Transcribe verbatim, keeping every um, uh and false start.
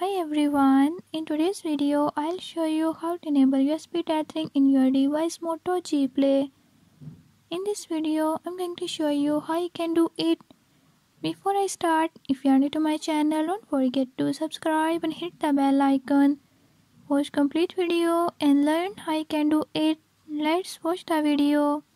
Hi everyone, in today's video I'll show you how to enable U S B tethering in your device Moto G Play. In this video I'm going to show you how you can do it. Before I start, if you are new to my channel, don't forget to subscribe and hit the bell icon. Watch complete video and learn how you can do it. Let's watch the video.